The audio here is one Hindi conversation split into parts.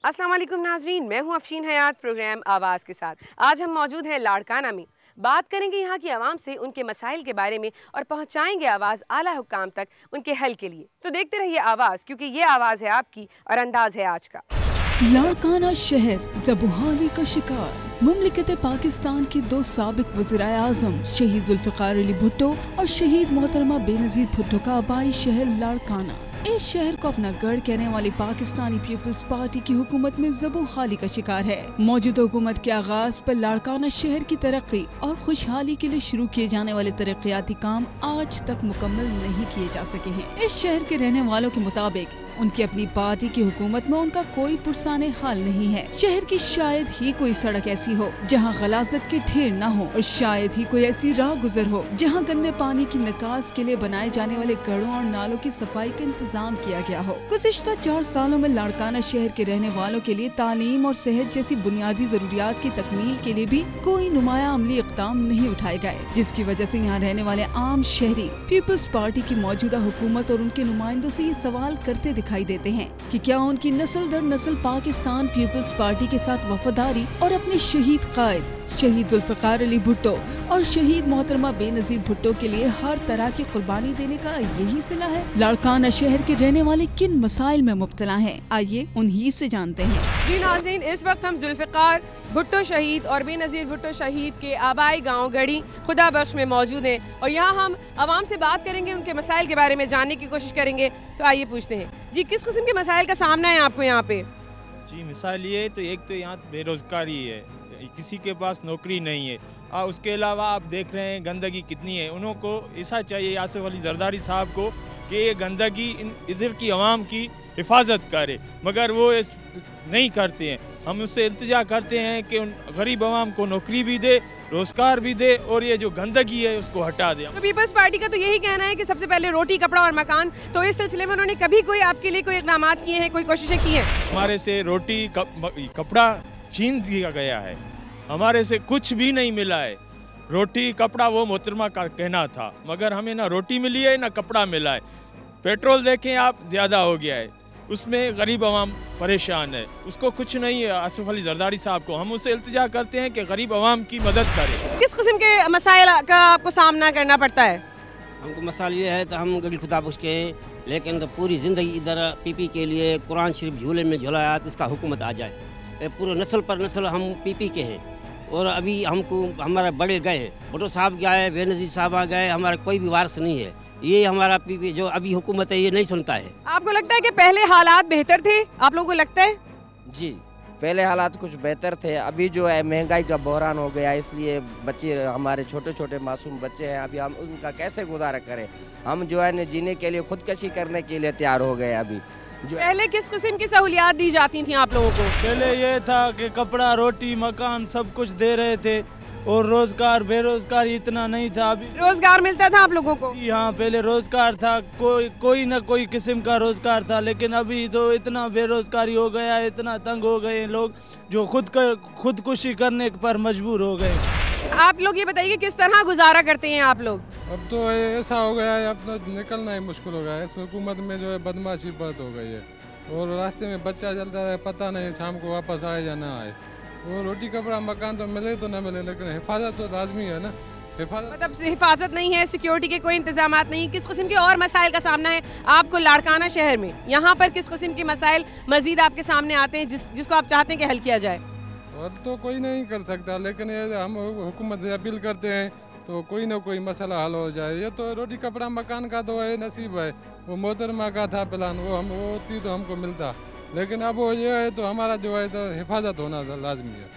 अस्सलाम वालेकुम नाजरीन, मैं हूं अफशीन हयात प्रोग्राम आवाज़ के साथ। आज हम मौजूद हैं लाड़काना में। बात करेंगे यहाँ की आवाम से उनके मसाइल के बारे में और पहुँचाएंगे आवाज़ आला हुक्काम तक उनके हल के लिए। तो देखते रहिए आवाज़, क्योंकि ये आवाज़ है आपकी और अंदाज है आज का। लाड़काना शहर ज़बूहाली का शिकार। मुमलिकत पाकिस्तान के दो साबिक वज़ीर आज़म शहीद जुल्फ़िकार अली भुट्टो और शहीद मोहतरमा बेनज़ीर भुट्टो का आबाई शहर लाड़काना। इस शहर को अपना गढ़ कहने वाली पाकिस्तानी पीपल्स पार्टी की हुकूमत में ज़बूहाली का शिकार है। मौजूदा हुकूमत के आगाज पर लाड़काना शहर की तरक्की और खुशहाली के लिए शुरू किए जाने वाले तरक्याती काम आज तक मुकम्मल नहीं किए जा सके हैं। इस शहर के रहने वालों के मुताबिक उनकी अपनी पार्टी की हुकूमत में उनका कोई पुरसाने हाल नहीं है। शहर की शायद ही कोई सड़क ऐसी हो जहां गलाजत के ढेर न हो और शायद ही कोई ऐसी राह गुजर हो जहां गंदे पानी की निकास के लिए बनाए जाने वाले गढ़ों और नालों की सफाई का इंतजाम किया गया हो। गुज़िश्ता 4 सालों में लाड़काना शहर के रहने वालों के लिए तालीम और सेहत जैसी बुनियादी जरूरियात की तकमील के लिए भी कोई नुमाया अमली इक़दाम नहीं उठाए गए, जिसकी वजह से यहाँ रहने वाले आम शहरी पीपल्स पार्टी की मौजूदा हुकूमत और उनके नुमाइंदों से ये सवाल करते दिखाई देते हैं कि क्या उनकी नस्ल दर नस्ल पाकिस्तान पीपल्स पार्टी के साथ वफादारी और अपने शहीद कायद शहीद जुल्फ़िकार अली भुट्टो और शहीद मोहतरमा बेनज़ीर भुट्टो के लिए हर तरह की कुर्बानी देने का यही सिला है। लाड़काना शहर के रहने वाले किन मसाइल में मुब्तला हैं, आइए उन्हीं से जानते हैं। जी नाज़रीन, इस वक्त हम जुल्फ़िकार भुट्टो शहीद और बेनज़ीर भुट्टो शहीद के आबाई गाँव गढ़ी खुदा बख्श में मौजूद हैं और यहाँ हम आवाम से बात करेंगे, उनके मसाइल के बारे में जानने की कोशिश करेंगे। तो आइए पूछते हैं जी, किस किस्म के मसाइल का सामना है आपको यहाँ पे? जी मिसाल ये तो एक तो यहाँ बेरोज़गारी है, किसी के पास नौकरी नहीं है और उसके अलावा आप देख रहे हैं गंदगी कितनी है। उनको ऐसा चाहिए आसिफ अली जरदारी साहब को कि ये गंदगी इधर की आवाम की हिफाजत करे, मगर वो नहीं करते हैं। हम उससे इल्तिजा करते हैं कि उन गरीब आवाम को नौकरी भी दे, रोजगार भी दे और ये जो गंदगी है उसको हटा दे। तो पीपल्स पार्टी का तो यही कहना है कि सबसे पहले रोटी, कपड़ा और मकान। तो इस सिलसिले में उन्होंने कभी कोई आपके लिए कोई इक़दाम किए हैं, कोई कोशिशें की हैं? हमारे से रोटी कपड़ा छीन दिया गया है, हमारे से कुछ भी नहीं मिला है। रोटी कपड़ा वो मोहतरमा का कहना था, मगर हमें ना रोटी मिली है ना कपड़ा मिला है। पेट्रोल देखें आप, ज़्यादा हो गया है, उसमें गरीब आवाम परेशान है, उसको कुछ नहीं है। आसिफ अली जरदारी साहब को हम उससे इल्तिजा करते हैं कि गरीब आवाम की मदद करें। किस किस्म के मसाइल का आपको सामना करना पड़ता है? हमको मसाइल ये है तो हम गरीब खुदा बख्श के, लेकिन पूरी ज़िंदगी इधर पीपी के लिए कुरान शरीफ झूले में झुलाया तो इसका हुकूमत आ जाए। पूरे नस्ल पर नस्ल हम पीपी के हैं और अभी हमको हमारे बड़े गए हैं, भुट्टो साहब गए, बेनज़ीर साहब आ गए, हमारा कोई भी वारस नहीं है। ये हमारा पीपी जो अभी हुकूमत है ये नहीं सुनता है। आपको लगता है कि पहले हालात बेहतर थे? आप लोगों को लगता है? जी, पहले हालात कुछ बेहतर थे। अभी जो है महंगाई का बहरान हो गया, इसलिए बच्चे हमारे छोटे छोटे मासूम बच्चे हैं, अभी हम उनका कैसे गुजारा करें। हम जो है जीने के लिए खुदकशी करने के लिए तैयार हो गए। अभी जो पहले किस किस्म की सहूलियात दी जाती थी आप लोगों को? पहले ये था कि कपड़ा, रोटी, मकान सब कुछ दे रहे थे और रोजगार, बेरोजगारी इतना नहीं था। अभी रोजगार मिलता था आप लोगों को? जी हाँ, पहले रोजगार था, कोई ना कोई किस्म का रोजगार था, लेकिन अभी तो इतना बेरोजगारी हो गया, इतना तंग हो गए लोग जो खुदकुशी करने पर मजबूर हो गए। आप लोग ये बताइए किस तरह गुजारा करते हैं आप लोग? अब तो ऐसा हो गया है, अब तो निकलना ही मुश्किल हो गया है। इस हुकूमत में जो है बदमाशी बहुत हो गई है और रास्ते में बच्चा चलता है, पता नहीं शाम को वापस आए या ना आए। वो रोटी, कपड़ा, मकान तो मिले तो ना मिले, लेकिन हिफाजत तो लाजमी है ना। मतलब हिफाजत नहीं है, सिक्योरिटी के कोई इंतजाम नहीं। किस किस्म के और मसाइल का सामना है आपको लाड़काना शहर में? यहाँ पर किस किस्म के मसाइल मजीद आपके सामने आते हैं जिसको आप चाहते हैं कि हल किया जाए? और तो कोई नहीं कर सकता, लेकिन ये हम हुकूमत से अपील करते हैं तो कोई ना कोई मसला हल हो जाए। ये तो रोटी, कपड़ा, मकान का तो है नसीब है, वो मोहतरमा का था प्लान, वो होती तो हमको मिलता, लेकिन अब वो ये है तो हमारा जो है तो हिफाजत होना लाजमी है।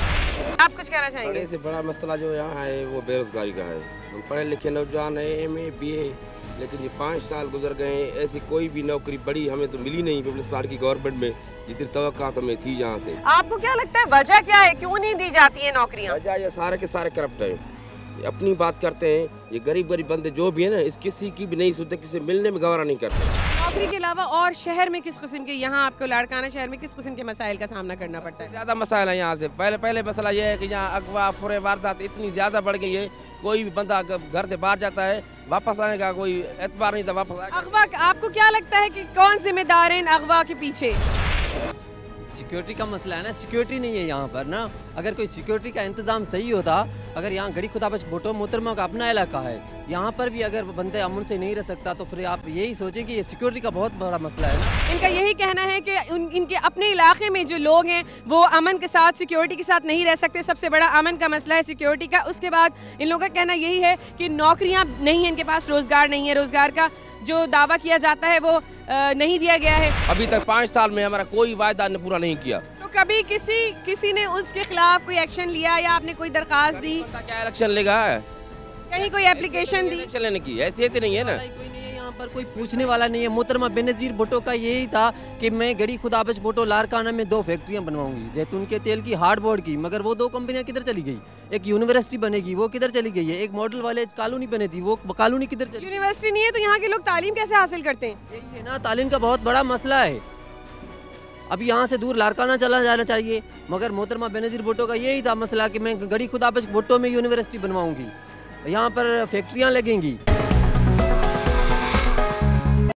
आप कुछ कहना चाहेंगे? बड़े से बड़ा मसला जो यहाँ है वो बेरोजगारी का है। हम पढ़े लिखे नौजवान है, MA BA, लेकिन ये 5 साल गुजर गए, ऐसी कोई भी नौकरी बड़ी हमें तो मिली नहीं पीपल्स पार्टी की गवर्नमेंट में जितनी तवक्का तो हमें थी यहाँ से। आपको क्या लगता है वजह क्या है, क्यों नहीं दी जाती है नौकरियाँ? वजह ये सारे के सारे करप्ट है, अपनी बात करते हैं। ये गरीब बंदे जो भी है ना, इस किसी की भी नहीं सुनते, किसी मिलने में गवारा नहीं करते। नौकरी के अलावा और शहर में किस किस्म के, यहाँ आपको लाड़काना शहर में किस किस्म के मसाइल का सामना करना पड़ता है? ज़्यादा मसाइल है यहाँ से। पहले मसला ये है कि यहाँ अगवा, फुरे, वारदात इतनी ज़्यादा बढ़ गई है, कोई भी बंदा घर से बाहर जाता है, वापस आने का कोई एतबार नहीं था। वापस अगवा, आपको क्या लगता है कि कौन जिम्मेदार है इन अगवा के पीछे? सिक्योरिटी का मसला है ना, सिक्योरिटी नहीं है यहाँ पर ना। अगर कोई सिक्योरिटी का इंतज़ाम सही होता, अगर यहाँ गड़ी खुदाबख्श भुट्टो मोहतरमा का अपना इलाका है, यहाँ पर भी अगर बंदे अमन से नहीं रह सकता तो फिर आप यही सोचें कि ये सिक्योरिटी का बहुत बड़ा मसला है ना। इनका यही कहना है कि इनके अपने इलाके में जो लोग हैं वो अमन के साथ, सिक्योरिटी के साथ नहीं रह सकते। सबसे बड़ा अमन का मसला है सिक्योरिटी का। उसके बाद इन लोगों का कहना यही है कि नौकरियां नहीं है, इनके पास रोज़गार नहीं है, रोज़गार का जो दावा किया जाता है वो नहीं दिया गया है। अभी तक 5 साल में हमारा कोई वायदा ने पूरा नहीं किया। तो कभी किसी ने उसके खिलाफ कोई एक्शन लिया या आपने कोई दरखास्त दी? क्या इलेक्शन लेगा, कहीं कोई एप्लीकेशन दी? इलेक्शन लेने की हैसियत नहीं है ना। कोई नहीं है यहाँ पर, कोई पूछने वाला नहीं है। मोहतरमा बेनज़ीर भुट्टो का यही था कि मैं गड़ी खुदाबख्श भुट्टो लारकाना में 2 फैक्ट्रियाँ बनवाऊंगी, जैतून के तेल की, हार्डबोर्ड की। मगर वो 2 कंपनियाँ किधर चली गई? एक यूनिवर्सिटी बनेगी, वो किधर चली गई है? एक मॉडल वाले कॉलोनी बनी थी, वो कॉलोनी किधर चली? यूनिवर्सिटी नहीं है तो यहाँ के लोग तालीम कैसे हासिल करते हैं? यही है ना, तालीम का बहुत बड़ा मसला है। अब यहाँ से दूर लारकाना चला जाना चाहिए, मगर मोहतरमा बेनज़ीर भुट्टो का यही था मसला कि मैं गड़ी खुदाबख्श भुट्टो में यूनिवर्सिटी बनवाऊंगी, यहाँ पर फैक्ट्रियाँ लगेंगी।